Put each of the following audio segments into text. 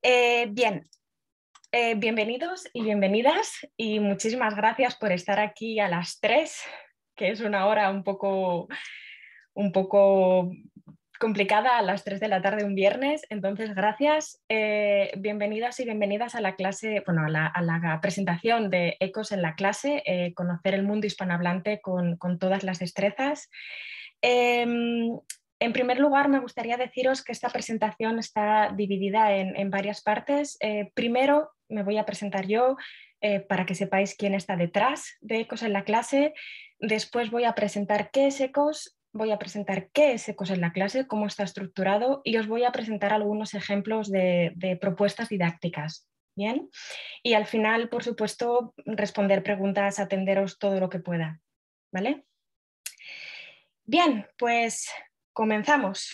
Bien, bienvenidos y bienvenidas y muchísimas gracias por estar aquí a las 3, que es una hora un poco complicada a las 3 de la tarde un viernes, entonces gracias. Bienvenidas y bienvenidas a la clase, bueno, a la presentación de Ecos en la clase, conocer el mundo hispanohablante con todas las destrezas. En primer lugar, me gustaría deciros que esta presentación está dividida en varias partes. Primero, me voy a presentar yo para que sepáis quién está detrás de Ecos en la clase. Después voy a presentar qué es Ecos, voy a presentar qué es Ecos en la clase, cómo está estructurado y os voy a presentar algunos ejemplos de propuestas didácticas. ¿Bien? Y al final, por supuesto, responder preguntas, atenderos todo lo que pueda. ¿Vale? Bien, pues comenzamos.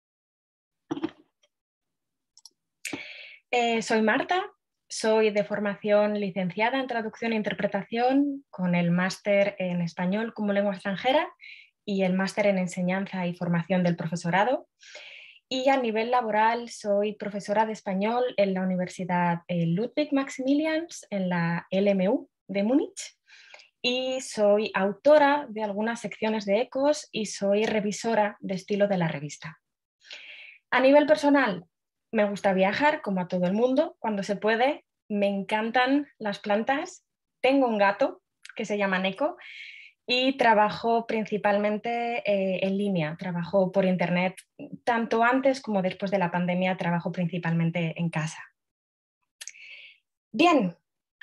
Soy Marta, soy de formación licenciada en Traducción e Interpretación con el máster en Español como lengua extranjera y el máster en Enseñanza y Formación del Profesorado. Y a nivel laboral soy profesora de español en la Universidad Ludwig Maximilians, en la LMU de Múnich. Y soy autora de algunas secciones de Ecos y soy revisora de estilo de la revista. A nivel personal, me gusta viajar, como a todo el mundo, cuando se puede. Me encantan las plantas. Tengo un gato que se llama Neko y trabajo principalmente en línea. Trabajo por internet, tanto antes como después de la pandemia, trabajo principalmente en casa. Bien.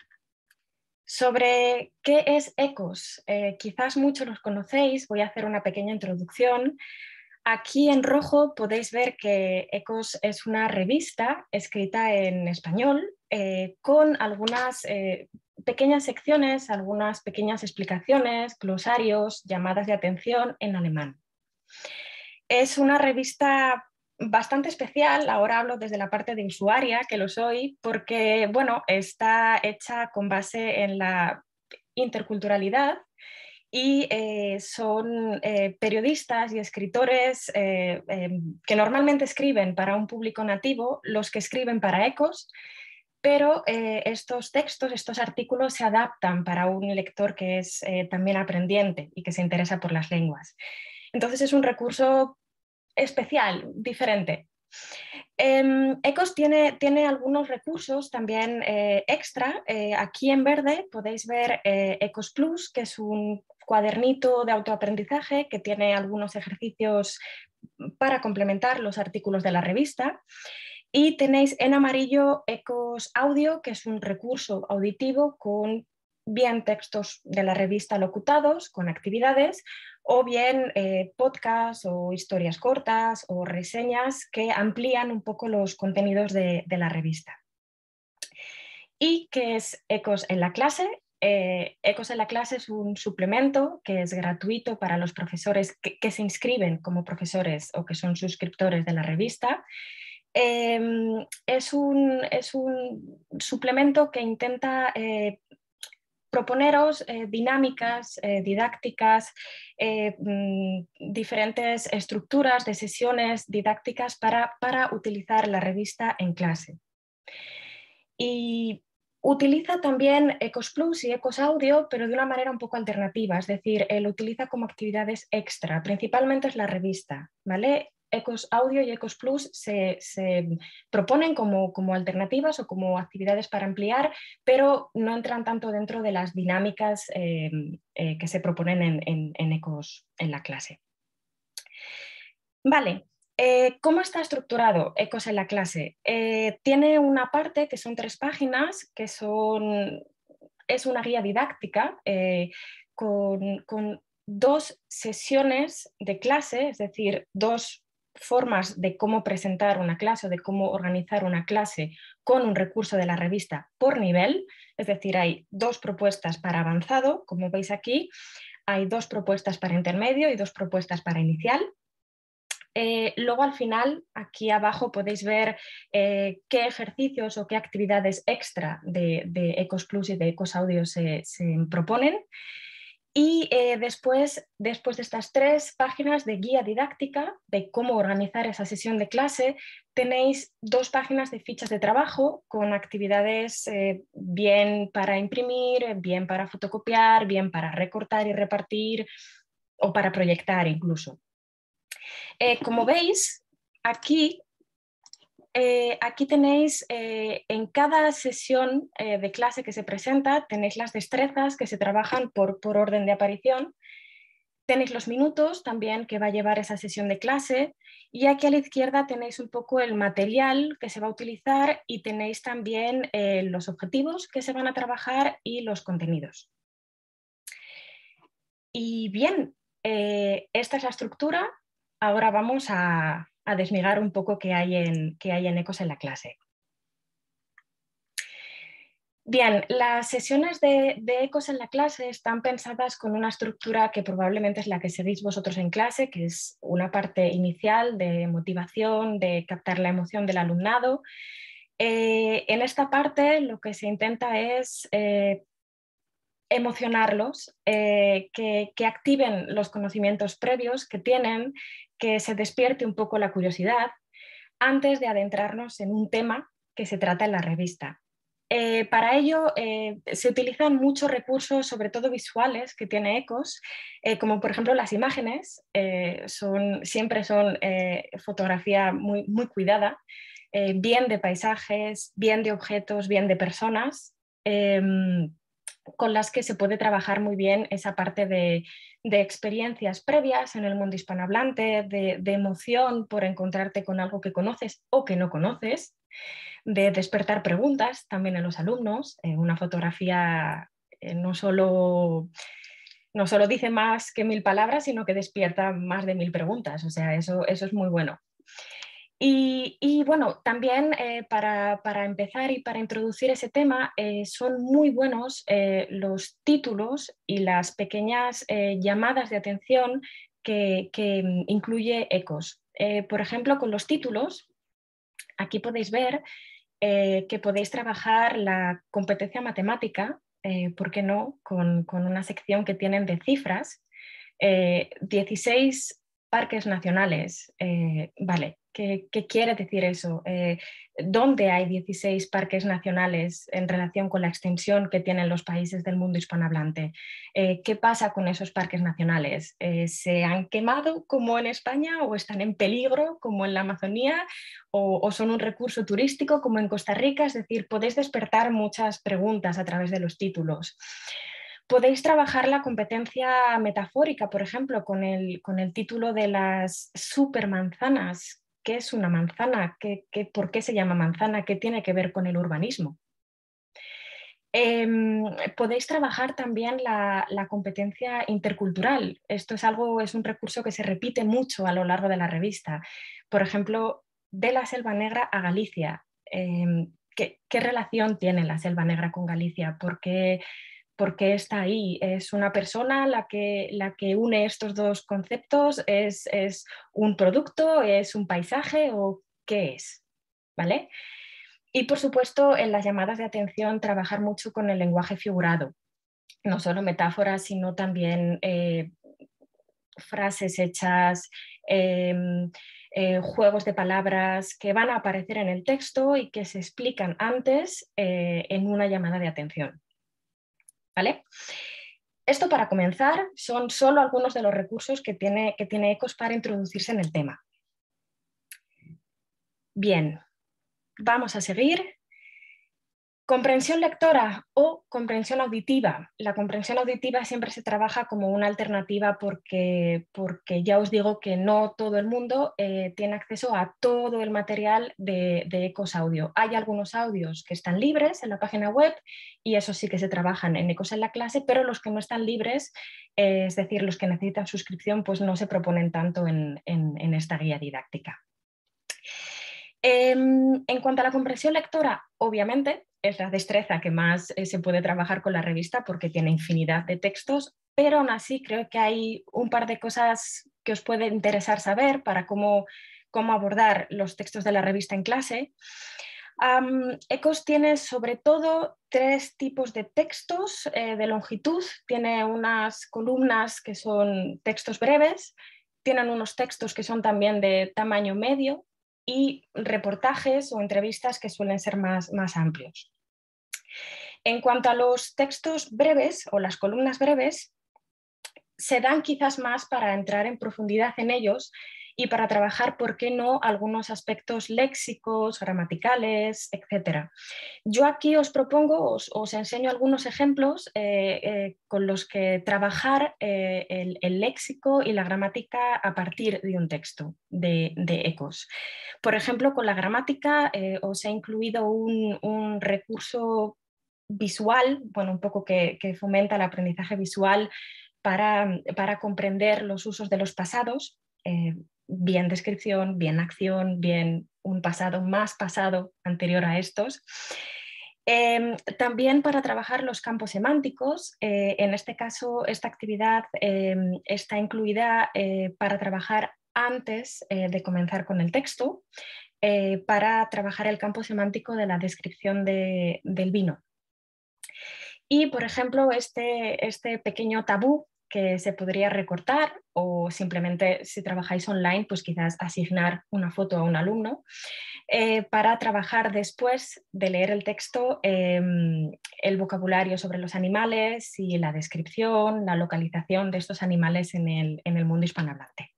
Sobre qué es Ecos, quizás muchos los conocéis, voy a hacer una pequeña introducción. Aquí en rojo podéis ver que Ecos es una revista escrita en español con algunas pequeñas secciones, algunas pequeñas explicaciones, glosarios, llamadas de atención en alemán. Es una revista bastante especial, ahora hablo desde la parte de usuaria, que lo soy, porque bueno, está hecha con base en la interculturalidad y son periodistas y escritores que normalmente escriben para un público nativo, los que escriben para Ecos, pero estos textos, estos artículos se adaptan para un lector que es también aprendiente y que se interesa por las lenguas. Entonces es un recurso especial, diferente. Ecos tiene algunos recursos también extra. Aquí en verde podéis ver Ecos Plus, que es un cuadernito de autoaprendizaje que tiene algunos ejercicios para complementar los artículos de la revista. Y tenéis en amarillo Ecos Audio, que es un recurso auditivo con bien textos de la revista locutados, con actividades, o bien podcasts o historias cortas o reseñas que amplían un poco los contenidos de la revista. ¿Y qué es Ecos en la clase? Ecos en la clase es un suplemento que es gratuito para los profesores que se inscriben como profesores o que son suscriptores de la revista. Es un suplemento que intenta proponeros dinámicas, didácticas, diferentes estructuras de sesiones didácticas para utilizar la revista en clase. Y utiliza también Ecos Plus y Ecos Audio, pero de una manera un poco alternativa, es decir, lo utiliza como actividades extra, principalmente es la revista, ¿vale? Ecos Audio y Ecos Plus se proponen como alternativas o como actividades para ampliar, pero no entran tanto dentro de las dinámicas que se proponen en Ecos en la clase. Vale. ¿Cómo está estructurado Ecos en la clase? Tiene una parte que son 3 páginas, que es una guía didáctica con 2 sesiones de clase, es decir, 2 formas de cómo presentar una clase o de cómo organizar una clase con un recurso de la revista por nivel, es decir, hay 2 propuestas para avanzado, como veis aquí, hay 2 propuestas para intermedio y 2 propuestas para inicial. Luego al final, aquí abajo podéis ver qué ejercicios o qué actividades extra de Ecos Plus y de Ecos Audio se proponen. Y después de estas 3 páginas de guía didáctica de cómo organizar esa sesión de clase, tenéis 2 páginas de fichas de trabajo con actividades bien para imprimir, bien para fotocopiar, bien para recortar y repartir o para proyectar incluso. Como veis, aquí tenéis en cada sesión de clase que se presenta, tenéis las destrezas que se trabajan por orden de aparición, tenéis los minutos también que va a llevar esa sesión de clase y aquí a la izquierda tenéis un poco el material que se va a utilizar y tenéis también los objetivos que se van a trabajar y los contenidos. Y bien, esta es la estructura. Ahora vamos a desmigar un poco qué hay en Ecos en la clase. Bien, las sesiones de Ecos en la clase están pensadas con una estructura que probablemente es la que seguís vosotros en clase, que es una parte inicial de motivación, de captar la emoción del alumnado. En esta parte lo que se intenta es emocionarlos, que activen los conocimientos previos que tienen, que se despierte un poco la curiosidad antes de adentrarnos en un tema que se trata en la revista. Para ello se utilizan muchos recursos, sobre todo visuales, que tiene Ecos, como por ejemplo las imágenes, siempre son fotografía muy, muy cuidada, bien de paisajes, bien de objetos, bien de personas, con las que se puede trabajar muy bien esa parte de experiencias previas en el mundo hispanohablante, de emoción por encontrarte con algo que conoces o que no conoces, de despertar preguntas también en los alumnos. Una fotografía no solo dice más que 1000 palabras, sino que despierta más de 1000 preguntas. O sea, eso es muy bueno. Y bueno, también para empezar y para introducir ese tema, son muy buenos los títulos y las pequeñas llamadas de atención que incluye Ecos. Por ejemplo, con los títulos, aquí podéis ver que podéis trabajar la competencia matemática, ¿por qué no?, con una sección que tienen de cifras, 16 parques nacionales, vale. ¿Qué quiere decir eso? ¿Dónde hay 16 parques nacionales en relación con la extensión que tienen los países del mundo hispanohablante? ¿Qué pasa con esos parques nacionales? ¿Se han quemado como en España o están en peligro como en la Amazonía o son un recurso turístico como en Costa Rica? Es decir, podéis despertar muchas preguntas a través de los títulos. Podéis trabajar la competencia metafórica, por ejemplo, con el título de las supermanzanas. ¿Qué es una manzana? ¿Por qué se llama manzana? ¿Qué tiene que ver con el urbanismo? Podéis trabajar también la competencia intercultural. Esto es un recurso que se repite mucho a lo largo de la revista. Por ejemplo, de la Selva Negra a Galicia. ¿Qué relación tiene la Selva Negra con Galicia? ¿Por qué está ahí? ¿Es una persona la que une estos dos conceptos? ¿Es un producto? ¿Es un paisaje? ¿O qué es? ¿Vale? Y por supuesto, en las llamadas de atención, trabajar mucho con el lenguaje figurado. No solo metáforas, sino también frases hechas, juegos de palabras que van a aparecer en el texto y que se explican antes en una llamada de atención. ¿Vale? Esto, para comenzar, son solo algunos de los recursos que tiene Ecos para introducirse en el tema. Bien, vamos a seguir. Comprensión lectora o comprensión auditiva. La comprensión auditiva siempre se trabaja como una alternativa porque ya os digo que no todo el mundo tiene acceso a todo el material de Ecos Audio. Hay algunos audios que están libres en la página web y eso sí que se trabajan en Ecos en la clase, pero los que no están libres, es decir, los que necesitan suscripción, pues no se proponen tanto en esta guía didáctica. En cuanto a la comprensión lectora, obviamente es la destreza que más se puede trabajar con la revista porque tiene infinidad de textos, pero aún así creo que hay un par de cosas que os puede interesar saber para cómo abordar los textos de la revista en clase. ECOS tiene sobre todo 3 tipos de textos de longitud. Tiene unas columnas que son textos breves, tienen unos textos que son también de tamaño medio y reportajes o entrevistas que suelen ser más amplios. En cuanto a los textos breves o las columnas breves, se dan quizás más para entrar en profundidad en ellos y para trabajar, ¿por qué no?, algunos aspectos léxicos, gramaticales, etc. Yo aquí os propongo, os enseño algunos ejemplos con los que trabajar el léxico y la gramática a partir de un texto de ECOS. Por ejemplo, con la gramática os he incluido un recurso visual, bueno, un poco que fomenta el aprendizaje visual para comprender los usos de los pasados, bien descripción, bien acción, bien un pasado más pasado anterior a estos. También para trabajar los campos semánticos, en este caso esta actividad está incluida para trabajar antes de comenzar con el texto, para trabajar el campo semántico de la descripción del vino. Y, por ejemplo, este pequeño tabú que se podría recortar, o simplemente si trabajáis online, pues quizás asignar una foto a un alumno, para trabajar después de leer el texto el vocabulario sobre los animales y la descripción, la localización de estos animales en el mundo hispanohablante.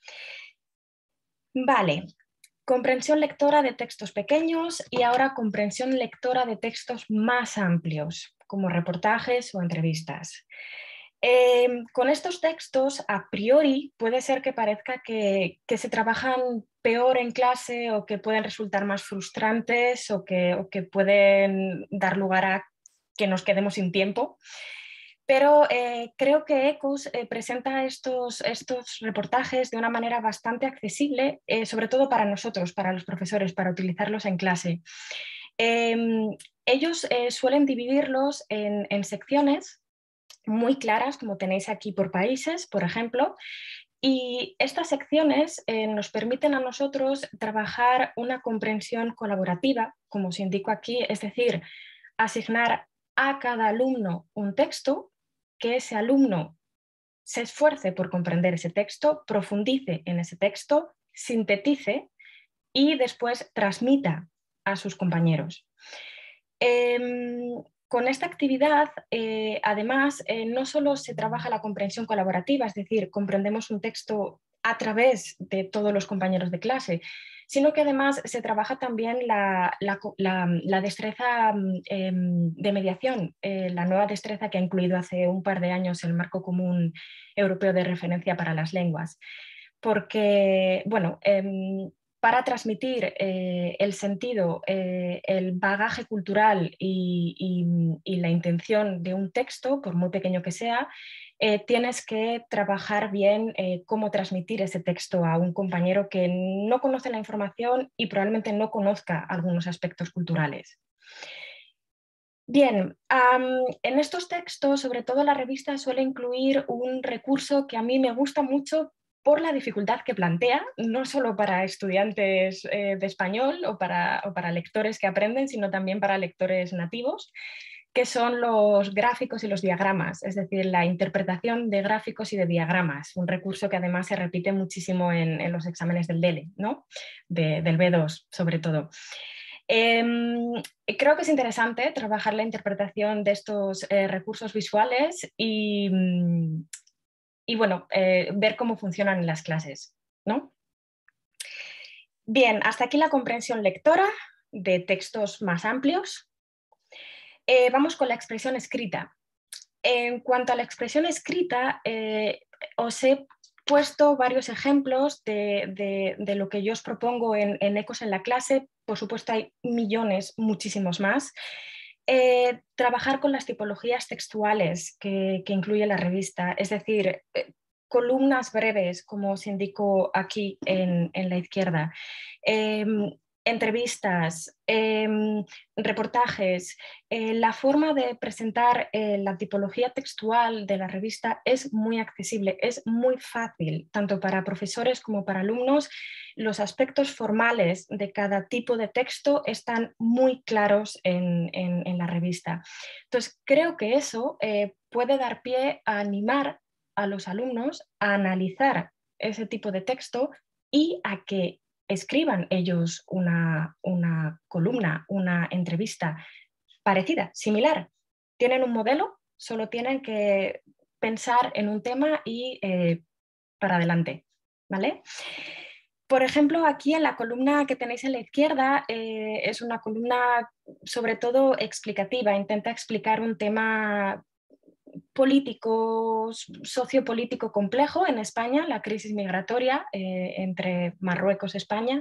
Vale, comprensión lectora de textos pequeños y ahora comprensión lectora de textos más amplios, como reportajes o entrevistas. Con estos textos, a priori, puede ser que parezca que se trabajan peor en clase o que pueden resultar más frustrantes o que pueden dar lugar a que nos quedemos sin tiempo. Pero creo que ECOS presenta estos reportajes de una manera bastante accesible, sobre todo para nosotros, para los profesores, para utilizarlos en clase. Ellos suelen dividirlos en secciones muy claras, como tenéis aquí por países, por ejemplo, y estas secciones nos permiten a nosotros trabajar una comprensión colaborativa, como os indico aquí, es decir, asignar a cada alumno un texto, que ese alumno se esfuerce por comprender ese texto, profundice en ese texto, sintetice y después transmita a sus compañeros. Con esta actividad, además, no solo se trabaja la comprensión colaborativa, es decir, comprendemos un texto a través de todos los compañeros de clase, sino que además se trabaja también la destreza de mediación, la nueva destreza que ha incluido hace un par de años el Marco Común Europeo de Referencia para las Lenguas. Porque, bueno, para transmitir el sentido, el bagaje cultural y la intención de un texto, por muy pequeño que sea, tienes que trabajar bien cómo transmitir ese texto a un compañero que no conoce la información y probablemente no conozca algunos aspectos culturales. Bien, en estos textos, sobre todo la revista, suele incluir un recurso que a mí me gusta mucho por la dificultad que plantea, no solo para estudiantes de español o para lectores que aprenden, sino también para lectores nativos, que son los gráficos y los diagramas, es decir, la interpretación de gráficos y de diagramas, un recurso que además se repite muchísimo en los exámenes del DELE, ¿no? Del B2 sobre todo. Creo que es interesante trabajar la interpretación de estos recursos visuales y bueno, ver cómo funcionan en las clases, ¿no? Bien, hasta aquí la comprensión lectora de textos más amplios. Vamos con la expresión escrita. En cuanto a la expresión escrita, os he puesto varios ejemplos de lo que yo os propongo en ECOS en la clase. Por supuesto hay millones, muchísimos más. Trabajar con las tipologías textuales que incluye la revista, es decir, columnas breves, como os indico aquí en la izquierda, entrevistas, reportajes. La forma de presentar la tipología textual de la revista es muy accesible, es muy fácil, tanto para profesores como para alumnos. los aspectos formales de cada tipo de texto están muy claros en la revista. Entonces, creo que eso puede dar pie a animar a los alumnos a analizar ese tipo de texto y a que escriban ellos una columna, una entrevista parecida, similar. Tienen un modelo, solo tienen que pensar en un tema y para adelante, ¿vale? Por ejemplo, aquí en la columna que tenéis en la izquierda es una columna sobre todo explicativa, intenta explicar un tema político, sociopolítico complejo en España, la crisis migratoria entre Marruecos y España.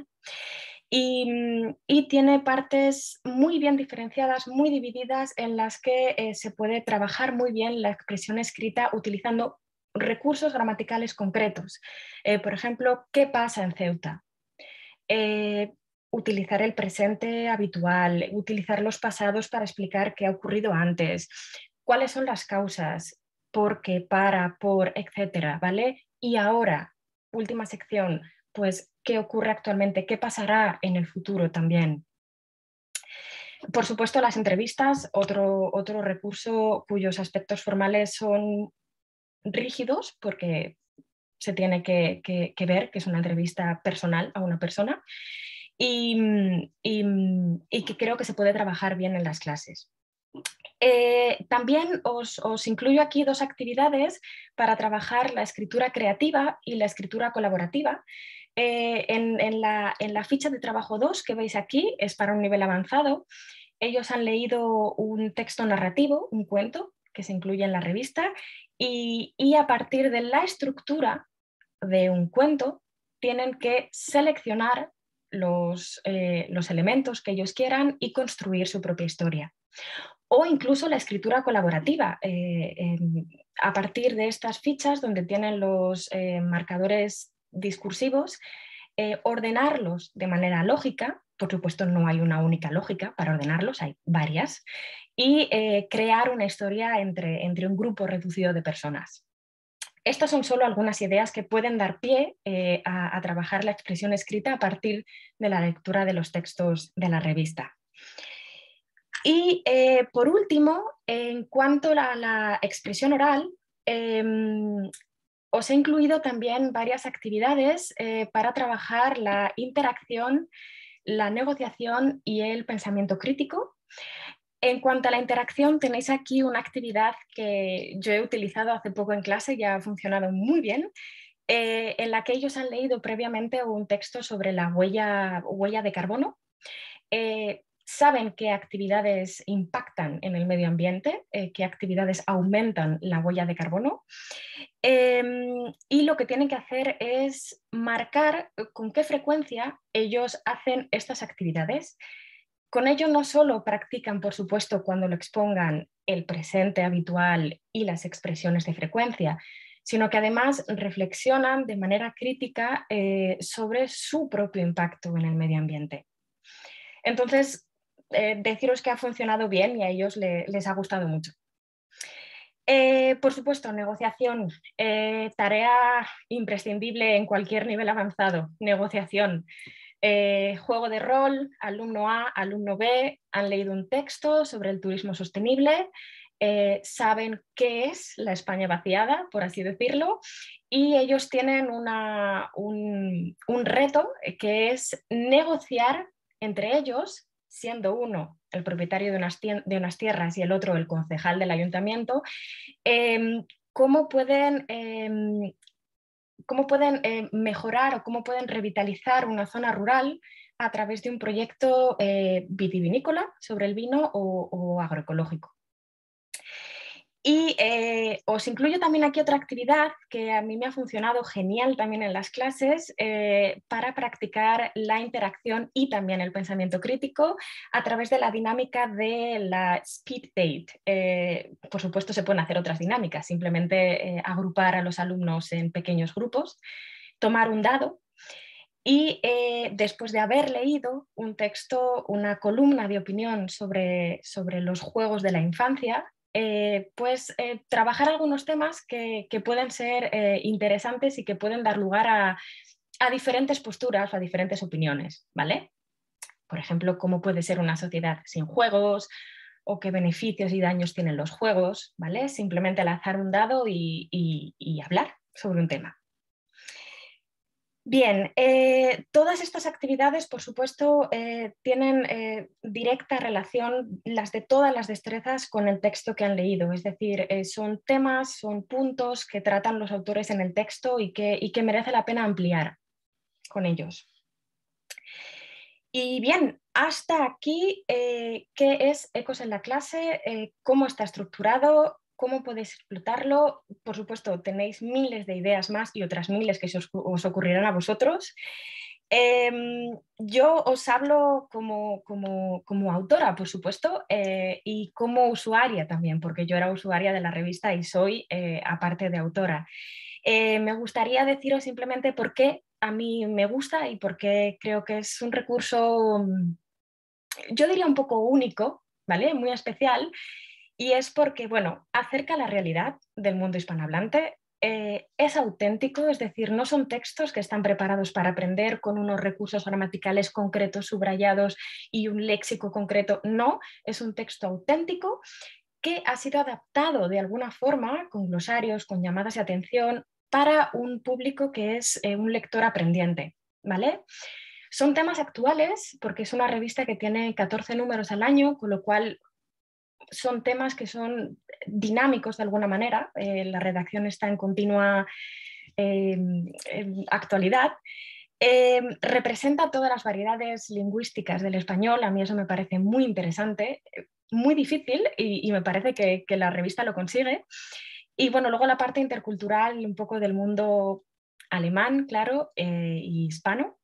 Y tiene partes muy bien diferenciadas, muy divididas, en las que se puede trabajar muy bien la expresión escrita utilizando recursos gramaticales concretos. Por ejemplo, ¿qué pasa en Ceuta? Utilizar el presente habitual, utilizar los pasados para explicar qué ha ocurrido antes, cuáles son las causas, por qué, para, por, etcétera, ¿vale? Y ahora, última sección, pues, ¿qué ocurre actualmente? ¿Qué pasará en el futuro también? Por supuesto, las entrevistas, otro recurso cuyos aspectos formales son rígidos, porque se tiene que ver que es una entrevista personal a una persona y que creo que se puede trabajar bien en las clases. También os incluyo aquí dos actividades para trabajar la escritura creativa y la escritura colaborativa. En la ficha de trabajo 2 que veis aquí es para un nivel avanzado. Ellos han leído un texto narrativo, un cuento, que se incluye en la revista, y a partir de la estructura de un cuento tienen que seleccionar los elementos que ellos quieran y construir su propia historia. O incluso la escritura colaborativa. A partir de estas fichas donde tienen los marcadores discursivos, ordenarlos de manera lógica, por supuesto no hay una única lógica para ordenarlos, hay varias, y crear una historia entre un grupo reducido de personas. Estas son solo algunas ideas que pueden dar pie a trabajar la expresión escrita a partir de la lectura de los textos de la revista. Y por último, en cuanto a la expresión oral, os he incluido también varias actividades para trabajar la interacción, la negociación y el pensamiento crítico. En cuanto a la interacción, tenéis aquí una actividad que yo he utilizado hace poco en clase y ha funcionado muy bien, en la que ellos han leído previamente un texto sobre la huella de carbono. Saben qué actividades impactan en el medio ambiente, qué actividades aumentan la huella de carbono. Y lo que tienen que hacer es marcar con qué frecuencia ellos hacen estas actividades. Con ello no solo practican, por supuesto, cuando lo expongan el presente habitual y las expresiones de frecuencia, sino que además reflexionan de manera crítica sobre su propio impacto en el medio ambiente. Entonces, deciros que ha funcionado bien y a ellos les ha gustado mucho. Por supuesto, negociación, tarea imprescindible en cualquier nivel avanzado, negociación. Juego de rol, alumno A, alumno B han leído un texto sobre el turismo sostenible, saben qué es la España vaciada, por así decirlo, y ellos tienen un reto que es negociar entre ellos, siendo uno el propietario de unas tierras y el otro el concejal del ayuntamiento, cómo pueden mejorar o cómo pueden revitalizar una zona rural a través de un proyecto vitivinícola sobre el vino o agroecológico. Y os incluyo también aquí otra actividad que a mí me ha funcionado genial también en las clases para practicar la interacción y también el pensamiento crítico a través de la dinámica de la speed date. Por supuesto se pueden hacer otras dinámicas, simplemente agrupar a los alumnos en pequeños grupos, tomar un dado y después de haber leído un texto, una columna de opinión sobre los juegos de la infancia, trabajar algunos temas que pueden ser interesantes y que pueden dar lugar a diferentes posturas o a diferentes opiniones, ¿vale? Por ejemplo, cómo puede ser una sociedad sin juegos o qué beneficios y daños tienen los juegos, ¿vale? Simplemente lanzar un dado y hablar sobre un tema. Bien, todas estas actividades, por supuesto, tienen directa relación, las de todas las destrezas, con el texto que han leído. Es decir, son temas, son puntos que tratan los autores en el texto y que merece la pena ampliar con ellos. Y bien, hasta aquí, ¿qué es Ecos en la clase? ¿Cómo está estructurado? ¿Cómo podéis explotarlo? Por supuesto, tenéis miles de ideas más y otras miles que os ocurrirán a vosotros. Yo os hablo como autora, por supuesto, y como usuaria también, porque yo era usuaria de la revista y soy, aparte de autora. Me gustaría deciros simplemente por qué a mí me gusta y por qué creo que es un recurso, yo diría un poco único, ¿vale? Muy especial, y es porque, bueno, acerca la realidad del mundo hispanohablante, es auténtico, es decir, no son textos que están preparados para aprender con unos recursos gramaticales concretos, subrayados y un léxico concreto, no, es un texto auténtico que ha sido adaptado de alguna forma, con glosarios, con llamadas de atención, para un público que es un lector aprendiente, ¿vale? Son temas actuales porque es una revista que tiene 14 números al año, con lo cual son temas que son dinámicos de alguna manera. La redacción está en continua actualidad. Representa todas las variedades lingüísticas del español. A mí eso me parece muy interesante, muy difícil y me parece que la revista lo consigue. Y bueno, luego la parte intercultural, un poco del mundo alemán, claro, y hispano.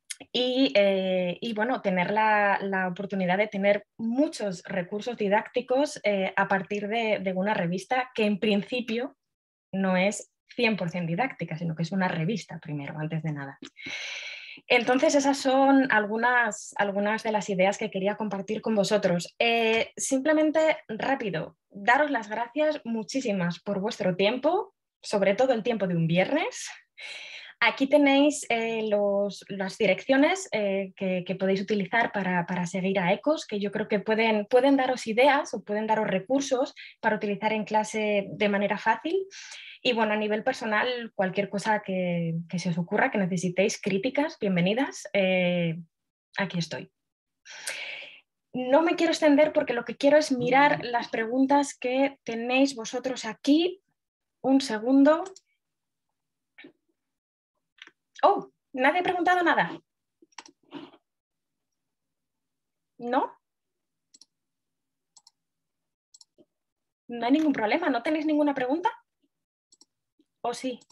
Y bueno, tener la oportunidad de tener muchos recursos didácticos a partir de una revista que en principio no es 100% didáctica, sino que es una revista primero, antes de nada. Entonces esas son algunas de las ideas que quería compartir con vosotros. Simplemente rápido, daros las gracias muchísimas por vuestro tiempo, sobre todo el tiempo de un viernes. Aquí tenéis las direcciones que podéis utilizar para seguir a Ecos, que yo creo que pueden daros ideas o pueden daros recursos para utilizar en clase de manera fácil. Y bueno, a nivel personal, cualquier cosa que se os ocurra, que necesitéis críticas, bienvenidas, aquí estoy. No me quiero extender porque lo que quiero es mirar las preguntas que tenéis vosotros aquí. Un segundo. Oh, nadie ha preguntado nada. ¿No? No hay ningún problema. ¿No tenéis ninguna pregunta? ¿O sí?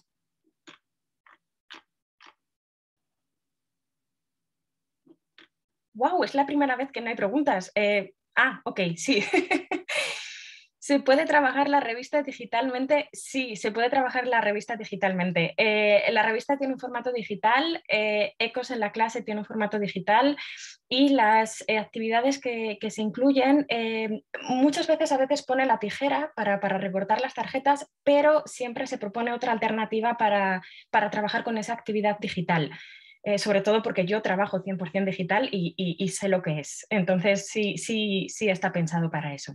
Wow, es la primera vez que no hay preguntas. Ok, sí. ¿Se puede trabajar la revista digitalmente? Sí, se puede trabajar la revista digitalmente. La revista tiene un formato digital, Ecos en la clase tiene un formato digital y las actividades que se incluyen, muchas veces a veces pone la tijera para recortar las tarjetas, pero siempre se propone otra alternativa para trabajar con esa actividad digital. Sobre todo porque yo trabajo 100% digital y sé lo que es. Entonces sí está pensado para eso.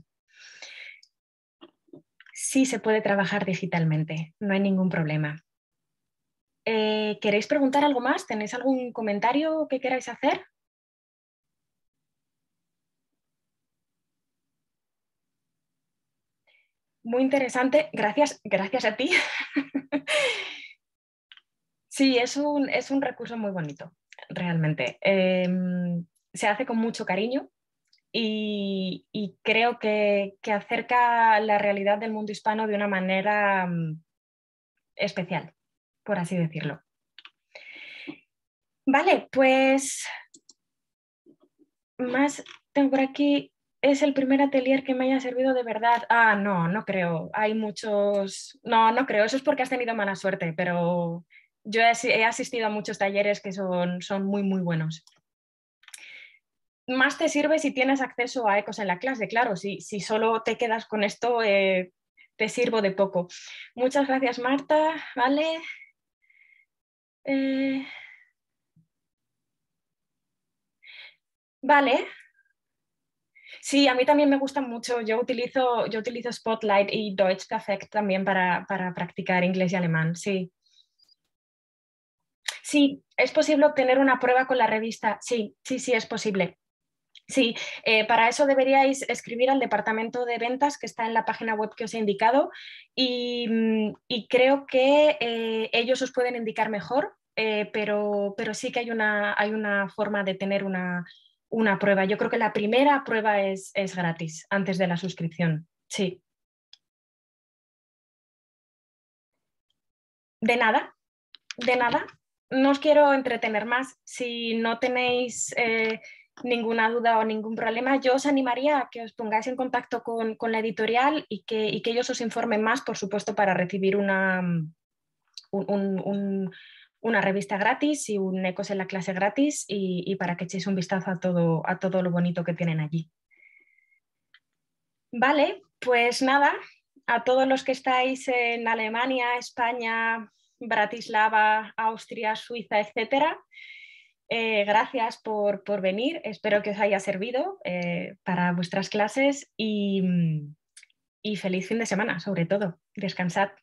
Sí se puede trabajar digitalmente, no hay ningún problema. ¿Queréis preguntar algo más? ¿Tenéis algún comentario que queráis hacer? Muy interesante, gracias a ti. Sí, es un recurso muy bonito, realmente. Se hace con mucho cariño y creo que acerca la realidad del mundo hispano de una manera especial, por así decirlo. Vale, pues más tengo por aquí. ¿Es el primer atelier que me haya servido de verdad? No creo. Hay muchos. No creo. Eso es porque has tenido mala suerte, pero yo he asistido a muchos talleres que son muy, muy buenos. Más te sirve si tienes acceso a Ecos en la clase, claro. Si solo te quedas con esto, te sirvo de poco. Muchas gracias, Marta. Vale. Vale. Sí, a mí también me gustan mucho. Yo utilizo Spotlight y Deutsch Perfect también para practicar inglés y alemán. Sí. Sí, es posible obtener una prueba con la revista. Sí, sí, sí, es posible. Sí, para eso deberíais escribir al departamento de ventas que está en la página web que os he indicado y creo que ellos os pueden indicar mejor, pero sí que hay una forma de tener una prueba. Yo creo que la primera prueba es gratis antes de la suscripción. Sí, de nada, de nada. No os quiero entretener más. Si no tenéis ninguna duda o ningún problema, yo os animaría a que os pongáis en contacto con la editorial y que ellos os informen más, por supuesto, para recibir una revista gratis y un Ecos en la clase gratis y para que echéis un vistazo a todo lo bonito que tienen allí. Vale, pues nada, a todos los que estáis en Alemania, España, Bratislava, Austria, Suiza, etcétera, gracias por venir. Espero que os haya servido para vuestras clases y feliz fin de semana, sobre todo. Descansad.